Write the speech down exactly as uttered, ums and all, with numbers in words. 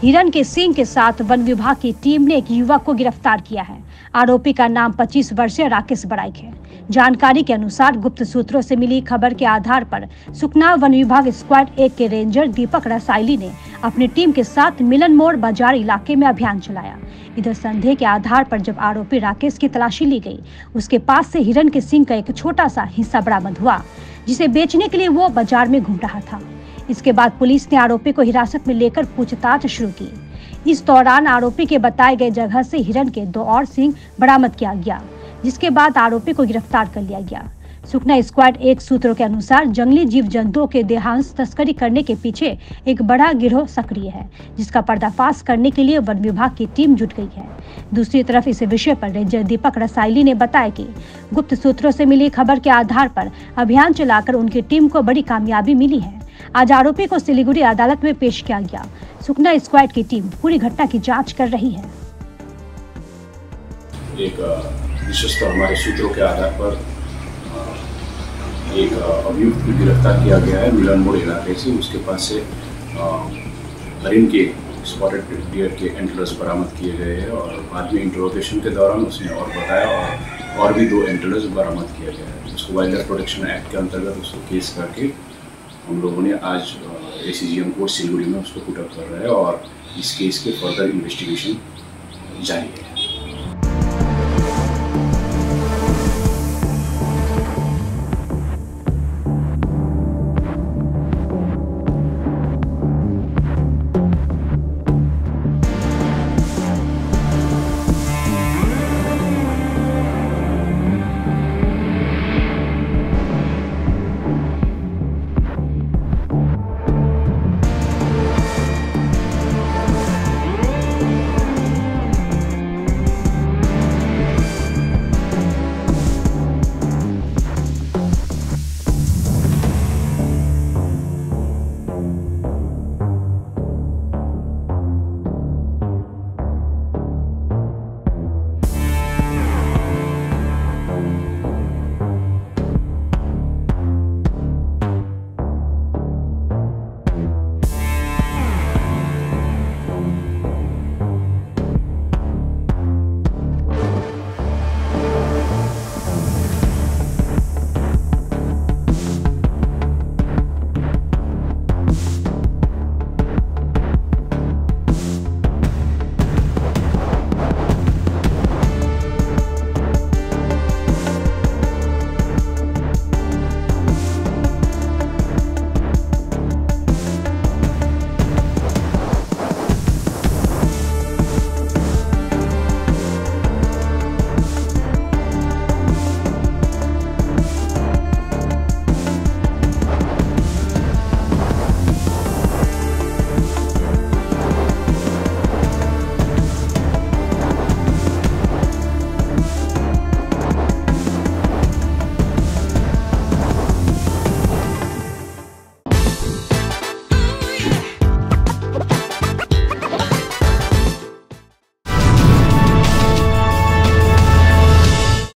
हिरण के सींग के साथ वन विभाग की टीम ने एक युवक को गिरफ्तार किया है। आरोपी का नाम पच्चीस वर्षीय राकेश बड़ाइक है। जानकारी के अनुसार गुप्त सूत्रों से मिली खबर के आधार पर सुकना वन विभाग स्क्वाड एक के रेंजर दीपक रसाइली ने अपनी टीम के साथ मिलन मोड़ बाजार इलाके में अभियान चलाया। इधर संदेह के आधार पर जब आरोपी राकेश की तलाशी ली गई, उसके पास से हिरण के सींग का एक छोटा सा हिस्सा बरामद हुआ, जिसे बेचने के लिए वो बाजार में घूम रहा था। इसके बाद पुलिस ने आरोपी को हिरासत में लेकर पूछताछ शुरू की। इस दौरान आरोपी के बताए गए जगह से हिरण के दो और सींग बरामद किया गया, जिसके बाद आरोपी को गिरफ्तार कर लिया गया। सुकना स्क्वाड एक सूत्रों के अनुसार जंगली जीव जंतुओं के देहांश तस्करी करने के पीछे एक बड़ा गिरोह सक्रिय है, जिसका पर्दाफाश करने के लिए वन विभाग की टीम जुट गई है। दूसरी तरफ इस विषय पर रेंजर दीपक रसाइली ने बताया कि गुप्त सूत्रों से मिली खबर के आधार पर अभियान चलाकर उनकी टीम को बड़ी कामयाबी मिली है। आज आरोपी को सिलीगुड़ी अदालत में पेश किया गया। सुकना स्क्वाड की टीम पूरी घटना की जांच कर रही है। एक विशेषत हमारे सूत्रों के आधार पर एक अभियुक्त को गिरफ्तार किया गया है मिलन मोड़ इलाके से। उसके पास से हरिण के स्पॉटेड डियर के एंटलर्स बरामद किए गए हैं और बाद में इंटरोगेशन के दौरान उसने और बताया और और भी दो एंटलर्स बरामद किया गया है। उसको वाइल्ड लाइफ प्रोटेक्शन एक्ट के अंतर्गत उसको केस करके हम लोगों ने आज एसीजीएम कोर्ट सिलीगुड़ी में उसको पुट अप कर रहा है और इस केस के फर्दर इन्वेस्टिगेशन जारी है।